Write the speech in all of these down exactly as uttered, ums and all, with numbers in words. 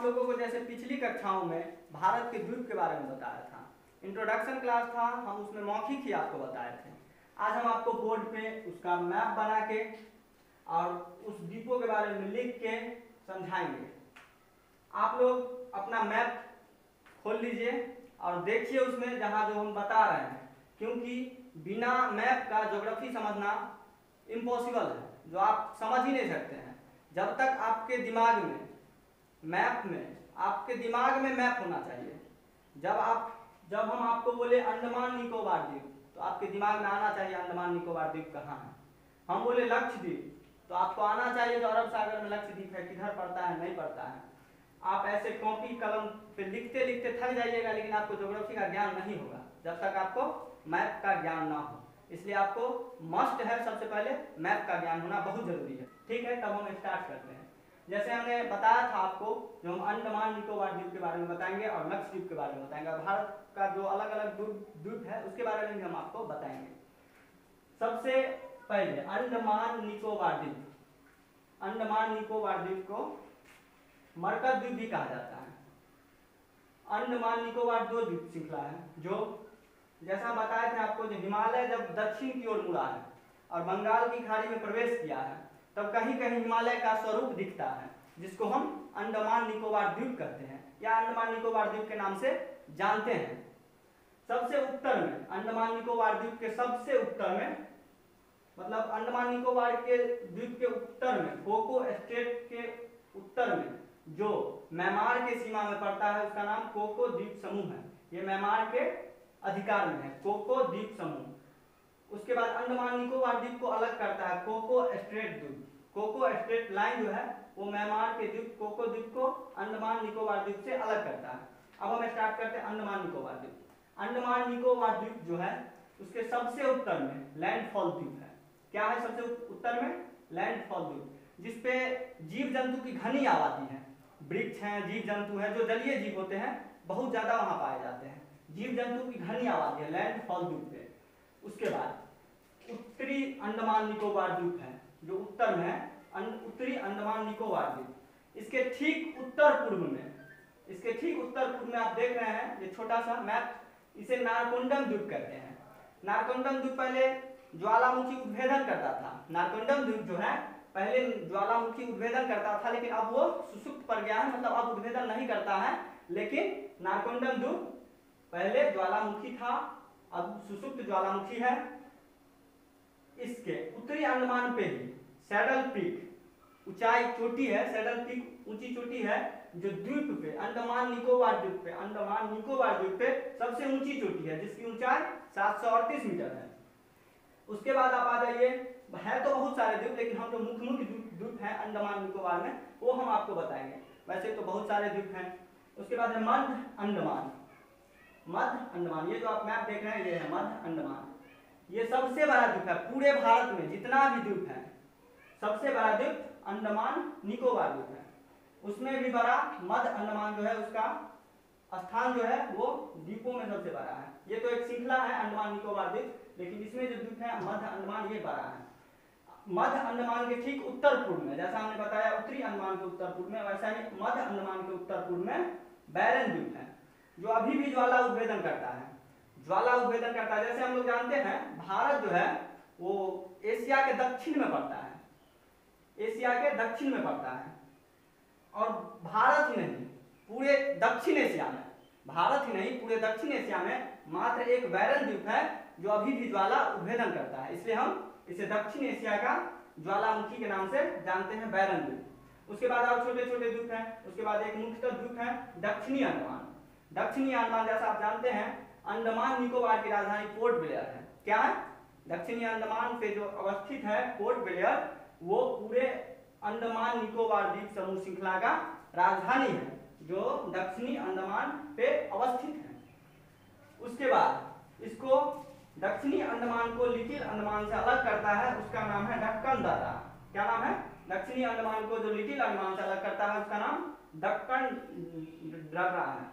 आप लोगों को जैसे पिछली कक्षाओं में भारत के द्वीप के बारे में बताया था, इंट्रोडक्शन क्लास था, हम उसमें मौखिक ही आपको बताए थे। आज हम आपको बोर्ड पे उसका मैप बना के और उस द्वीपों के बारे में लिख के समझाएंगे। आप लोग अपना मैप खोल लीजिए और देखिए उसमें जहाँ जो हम बता रहे हैं, क्योंकि बिना मैप का ज्योग्राफी समझना इम्पॉसिबल है, जो आप समझ ही नहीं सकते हैं जब तक आपके दिमाग में मैप में आपके दिमाग में मैप होना चाहिए। जब आप जब हम आपको बोले अंडमान निकोबार द्वीप, तो आपके दिमाग में आना चाहिए अंडमान निकोबार द्वीप कहाँ है। हम बोले लक्षद्वीप, तो आपको आना चाहिए जो अरब सागर में लक्षद्वीप है किधर पड़ता है, नहीं पड़ता है। आप ऐसे कॉपी कलम पे लिखते लिखते थक जाइएगा, लेकिन आपको ज्योग्राफी का ज्ञान नहीं होगा जब तक आपको मैप का ज्ञान ना हो। इसलिए आपको मस्ट है सबसे पहले मैप का ज्ञान होना बहुत जरूरी है। ठीक है, तब हम स्टार्ट करते हैं। जैसे हमने बताया था आपको, जो हम अंडमान निकोबार द्वीप के बारे में बताएंगे और लक्षद्वीप के बारे में बताएंगे, भारत का जो अलग अलग द्वीप है उसके बारे में भी हम आपको बताएंगे। सबसे पहले अंडमान निकोबार द्वीप, अंडमान निकोबार द्वीप को मरकज द्वीप भी कहा जाता है। अंडमान निकोबार दो द्वीप श्रृंखला है, जो जैसा बताए थे आपको, जो हिमालय जब दक्षिण की ओर मुड़ा है और बंगाल की खाड़ी में प्रवेश किया है, तब कहीं कहीं हिमालय का स्वरूप दिखता है, जिसको हम अंडमान निकोबार द्वीप कहते हैं या अंडमान निकोबार द्वीप के नाम से जानते हैं। सबसे उत्तर में अंडमान निकोबार द्वीप के सबसे उत्तर में, मतलब अंडमान निकोबार के द्वीप के उत्तर में, कोको स्टेट के उत्तर में जो म्यांमार के सीमा में पड़ता है, उसका नाम कोको द्वीप समूह है। ये म्यांमार के अधिकार में है, कोको द्वीप समूह। उसके बाद अंडमान निकोबार द्वीप को अलग करता है कोको स्ट्रेट द्वीप। कोको स्ट्रेट लाइन जो है वो म्यांमार के द्वीप कोको द्वीप को अंडमान निकोबार द्वीप से अलग करता है। अब हम स्टार्ट करते हैं अंडमान निकोबार द्वीप। अंडमान निकोबार द्वीप जो है उसके सबसे उत्तर में लैंडफॉल द्वीप है। क्या है सबसे उत्तर में? लैंडफॉल द्वीप, जिसपे जीव जंतु की घनी आबादी है, वृक्ष हैं, जीव जंतु हैं, जो जलीय जीव होते हैं बहुत ज्यादा वहां पाए जाते हैं। जीव जंतु की घनी आबादी है लैंडफॉल द्वीप पे। उसके बाद उत्तरी अंडमान निकोबार द्वीप है, जो उत्तर में है, उत्तरी अंडमान निकोबार द्वीप। इसके ठीक उत्तर पूर्व में, इसके ठीक उत्तर पूर्व में आप देख रहे हैं ये छोटा सा मैप, इसे नारकोंडम द्वीप कहते हैं। नारकोंडम द्वीप पहले ज्वालामुखी उद्भेदन करता था। नारकोंडम द्वीप जो है पहले ज्वालामुखी उद्भेदन करता था, लेकिन अब वो सुसुप्त पर गया है, मतलब अब उद्भेदन नहीं करता है। लेकिन नारकोंडम द्वीप पहले ज्वालामुखी था, अब सुसुप्त ज्वालामुखी है। इसके उत्तरी अंडमान पे ही सैडल पीक ऊंचाई चोटी है, सैडल पीक ऊंची चोटी है, जो द्वीप पे अंडमान निकोबार द्वीप पे अंडमान निकोबार द्वीप पे सबसे ऊंची चोटी है, जिसकी ऊंचाई सात सौ अड़तीस मीटर है। उसके बाद आप आ जाइए, है तो बहुत सारे द्वीप, लेकिन हम जो मुख्य मुख्य द्वीप हैं अंडमान निकोबार में वो हम आपको बताएंगे। वैसे तो बहुत सारे द्वीप हैं। उसके बाद है मध्य अंडमान। मध्य अंडमान, ये जो आप मैप देख रहे हैं ये है मध्य अंडमान। ये सबसे बड़ा द्वीप है पूरे भारत में, जितना भी द्वीप है सबसे बड़ा द्वीप अंडमान निकोबार द्वीप है। उसमें भी बड़ा मध्य अंडमान जो है, उसका स्थान जो है वो द्वीपों में सबसे बड़ा है। ये तो एक श्रृंखला है अंडमान निकोबार द्वीप, लेकिन इसमें जो द्वीप है मध्य अंडमान ये बड़ा है। मध्य अंडमान के ठीक उत्तर पूर्व में, जैसा हमने बताया उत्तरी अंडमान के उत्तर पूर्व में, वैसा ही मध्य अंडमान के उत्तर पूर्व में बैरन द्वीप है, जो अभी भी ज्वाला उद्भेदन करता है। ज्वाला उद्भेदन करता है। जैसे हम लोग जानते हैं भारत जो है वो एशिया के दक्षिण में पड़ता है, एशिया के दक्षिण में पड़ता है। और भारत ही नहीं पूरे दक्षिण एशिया में, भारत ही नहीं पूरे दक्षिण एशिया में मात्र एक बैरन द्वीप है जो अभी भी ज्वाला उद्भेदन करता है। इसलिए हम इसे दक्षिण एशिया का ज्वालामुखी के नाम से जानते हैं, बैरन द्वीप। उसके बाद और छोटे छोटे द्वीप हैं। उसके बाद एक मुख्य द्वीप है दक्षिणी अंडमान। दक्षिणी अंडमान जैसा आप जानते हैं अंडमान निकोबार की राजधानी पोर्ट ब्लेयर है। क्या है? दक्षिणी अंडमान पे जो अवस्थित है पोर्ट ब्लेयर, वो पूरे अंडमान निकोबार द्वीप समूह श्रृंखला का राजधानी है, जो दक्षिणी अंडमान पे अवस्थित है। उसके बाद इसको दक्षिणी अंडमान को लिटिल अंडमान से अलग करता है, उसका नाम है दक्कन दर्रा। क्या नाम है? दक्षिणी अंडमान को जो लिटिल अंडमान से अलग करता है उसका नाम दक्कन दर्रा है,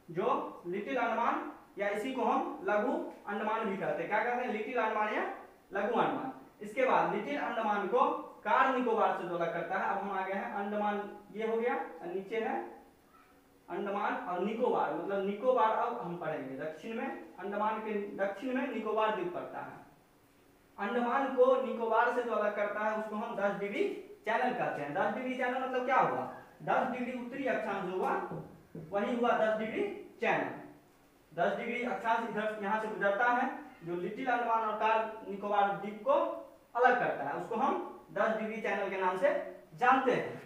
जो लिटिल अंडमान या इसी को हम लघु अंडमान भी कहते हैं। क्या कहते हैं? लिटिल अंडमान या लघु अंडमान। इसके बाद लिटिल अंडमान को कार निकोबार से जो अलग करता है। अब हम आ गए हैं अंडमान, ये हो गया, नीचे है अंडमान और निकोबार, मतलब निकोबार अब हम पढ़ेंगे। दक्षिण में अंडमान के दक्षिण में निकोबार द्वीप पड़ता है। अंडमान को निकोबार से जो अलग करता है उसको हम दस डिग्री चैनल कहते हैं। दस डिग्री चैनल मतलब क्या हुआ, दस डिग्री उत्तरी अक्षांश हुआ, वही हुआ दस डिग्री चैनल। दस डिग्री अक्षांश इधर यहाँ से गुजरता है, जो लिटिल अंडमान और कार निकोबार द्वीप को अलग करता है, उसको हम दस डिग्री चैनल के नाम से जानते हैं।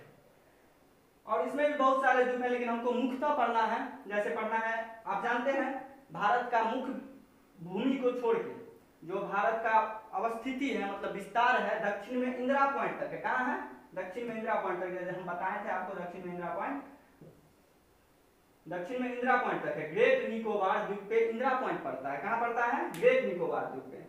और इसमें भी बहुत सारे द्वीप हैं, लेकिन हमको मुख्यतः पढ़ना है, जैसे पढ़ना है, आप जानते हैं भारत का मुख्य भूमि को छोड़ के जो भारत का अवस्थिति है, मतलब विस्तार है, दक्षिण में इंदिरा पॉइंट तक है। कहाँ है, दक्षिण में इंदिरा पॉइंट तक, जैसे हम बताए थे आपको, दक्षिण में इंदिरा पॉइंट, दक्षिण में इंदिरा पॉइंट तक है। ग्रेट निकोबार द्वीप पे इंदिरा पॉइंट पड़ता है। कहाँ पड़ता है, ग्रेट निकोबार द्वीप पे।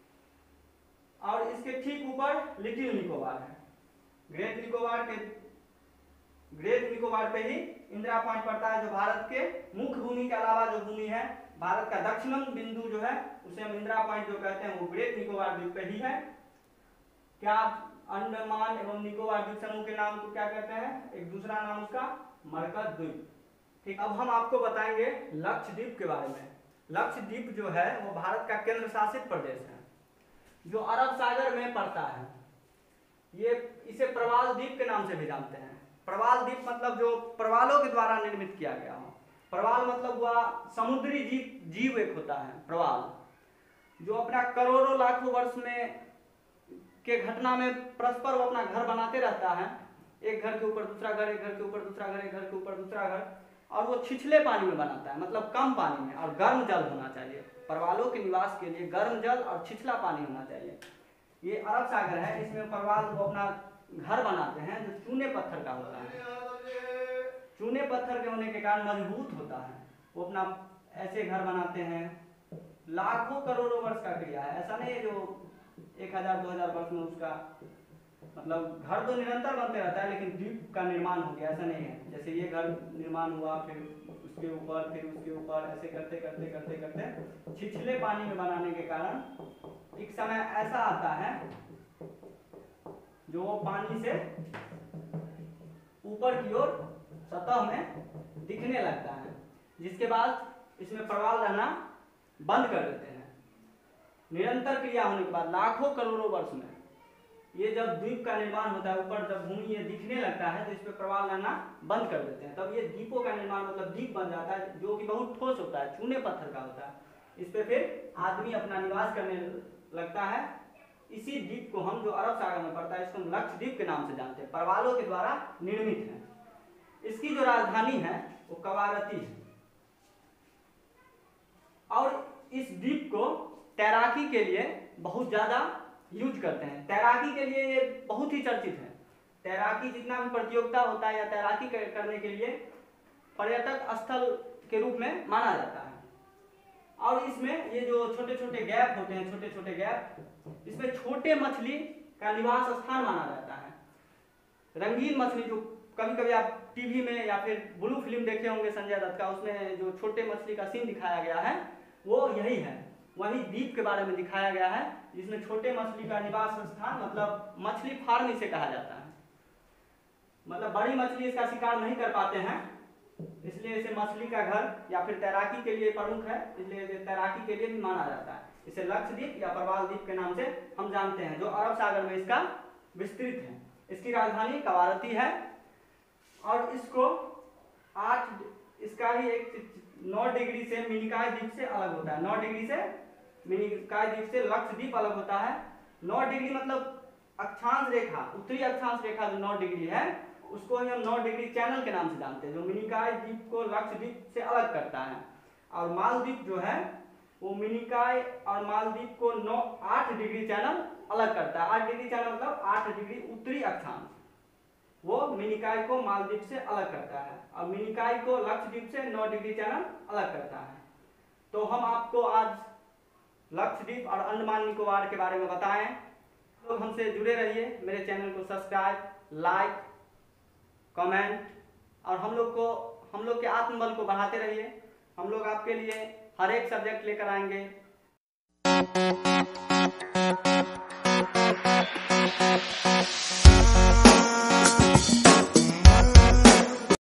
और इसके ठीक ऊपर लिटिल निकोबार है। ग्रेट निकोबार के ग्रेट निकोबार पे ही इंदिरा पॉइंट पड़ता है, जो भारत के मुख्य भूमि के अलावा जो भूमि है, भारत का दक्षिणम बिंदु जो है उसे हम इंदिरा पॉइंट जो कहते हैं वो ग्रेट निकोबार द्वीप पे ही है। क्या अंडमान एवं निकोबार द्वीप समूह के नाम को क्या कहते हैं, एक दूसरा नाम उसका मरकज द्वीप। ठीक, अब हम आपको बताएंगे लक्षद्वीप के बारे में। लक्षद्वीप जो है वो भारत का केंद्र शासित प्रदेश है, जो अरब सागर में पड़ता है। ये इसे प्रवाल द्वीप के नाम से भी जानते हैं। प्रवाल द्वीप मतलब जो प्रवालों के द्वारा निर्मित किया गया हो। प्रवाल मतलब हुआ समुद्री जीव जीव एक होता है प्रवाल, जो अपना करोड़ों लाखों वर्ष में के घटना में परस्पर वो अपना घर बनाते रहता है, एक घर के ऊपर दूसरा घर, एक घर के ऊपर दूसरा घर, एक घर के ऊपर दूसरा घर, और वो छिछले पानी में बनाता है, मतलब कम पानी में, और गर्म जल होना चाहिए। प्रवालों के निवास के लिए गर्म जल और छिछला पानी होना चाहिए। ये अरब सागर है, इसमें प्रवाल वो अपना घर बनाते हैं, जो चूने पत्थर का होता है। चूने पत्थर के होने के कारण मजबूत होता है, वो अपना ऐसे घर बनाते हैं। लाखों करोड़ों वर्ष का क्रिया है, ऐसा नहीं है जो एक हजार दो हजार वर्ष में उसका मतलब घर तो निरंतर बनते रहता है, लेकिन द्वीप का निर्माण हो गया, ऐसा नहीं है। जैसे ये घर निर्माण हुआ, फिर उसके ऊपर, फिर उसके ऊपर, ऐसे करते करते करते करते छिछले पानी में बनाने के कारण एक समय ऐसा आता है जो वो पानी से ऊपर की ओर सतह में दिखने लगता है, जिसके बाद इसमें प्रवाल रहना बंद कर देते हैं। निरंतर क्रिया होने के बाद लाखों करोड़ों वर्ष में ये जब द्वीप का निर्माण होता है, ऊपर जब भूमि ये दिखने लगता है, तो इस पे प्रवाल रहना बंद कर देते हैं। तब ये द्वीपों का निर्माण मतलब द्वीप बन जाता है, जो कि बहुत ठोस होता है, चूने पत्थर का होता है। इस पे फिर आदमी अपना निवास करने लगता है। इसी द्वीप को हम, जो अरब सागर में पड़ता है, इसको हम लक्षद्वीप के नाम से जानते हैं, प्रवालों के द्वारा निर्मित है। इसकी जो राजधानी है वो कवारती है। और इस द्वीप को तैराकी के लिए बहुत ज्यादा यूज करते हैं। तैराकी के लिए ये बहुत ही चर्चित है। तैराकी जितना भी प्रतियोगिता होता है या तैराकी करने के लिए पर्यटक स्थल के रूप में माना जाता है। और इसमें ये जो छोटे छोटे गैप होते हैं, छोटे छोटे गैप, इसमें छोटे मछली का निवास स्थान माना जाता है। रंगीन मछली, जो कभी कभी आप टीवी में या फिर ब्लू फिल्म देखे होंगे संजय दत्त का, उसमें जो छोटे मछली का सीन दिखाया गया है वो यही है। वही द्वीप के बारे में दिखाया गया है, जिसमें छोटे मछली का निवास स्थान, मतलब मछली फार्म इसे कहा जाता है। मतलब बड़ी मछली इसका शिकार नहीं कर पाते हैं, इसलिए इसे मछली का घर या फिर तैराकी के लिए प्रमुख है, इसलिए इसे तैराकी के लिए भी माना जाता है। इसे लक्षद्वीप या प्रवाल द्वीप के नाम से हम जानते हैं, जो अरब सागर में इसका विस्तृत है। इसकी राजधानी कवारती है और इसको आठ इसका ही एक नौ डिग्री से मिनिकॉय द्वीप से अलग होता है। नौ डिग्री से मिनिकॉय द्वीप से लक्षद्वीप अलग होता है। नौ डिग्री मतलब अक्षांश रेखा, उत्तरी अक्षांश रेखा जो नौ डिग्री है, उसको ही हम नौ डिग्री चैनल के नाम से जानते हैं, जो मिनिकॉय द्वीप को लक्षद्वीप से अलग करता है। और मालदीव जो है वो मिनिकॉय और मालदीव को नौ आठ डिग्री चैनल अलग करता है। आठ डिग्री चैनल मतलब आठ डिग्री उत्तरी अक्षांश, वो मिनिकॉय को मालदीव से अलग करता है और मिनिकॉय को लक्षद्वीप से नौ डिग्री चैनल अलग करता है। तो हम आपको आज लक्षद्वीप और अंडमान निकोबार के बारे में बताएं। लोग हमसे जुड़े रहिए, मेरे चैनल को सब्सक्राइब, लाइक, कमेंट, और हम लोग को हम लोग के आत्मबल को बढ़ाते रहिए। हम लोग आपके लिए हर एक सब्जेक्ट लेकर आएंगे।